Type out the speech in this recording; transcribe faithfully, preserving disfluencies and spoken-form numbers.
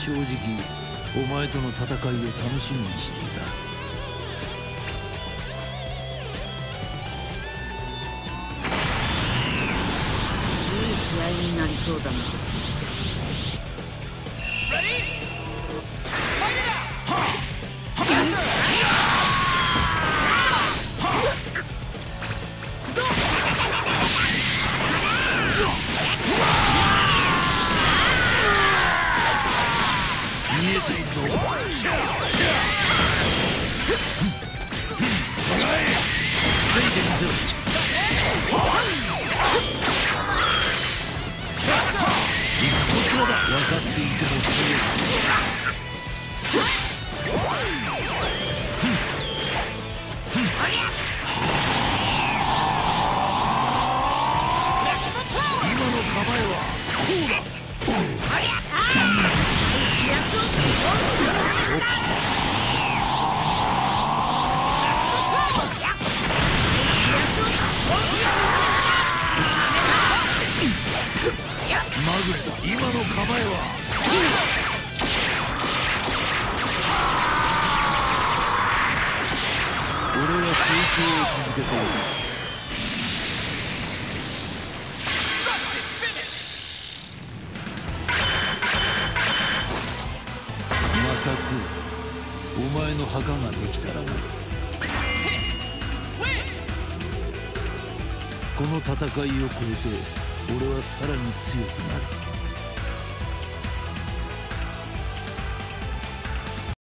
正直お前との戦いを楽しみにしていた。 いい試合になりそうだな。 見えているぞ。シャーシャー防いでみせろ。行く途中だ。分かっていても防げる。今の構えはこうだ。まぐれだ。今の構えは俺は成長を続けている。また来る。お前の墓ができたらな。この戦いを超えて俺はさらに強くなる。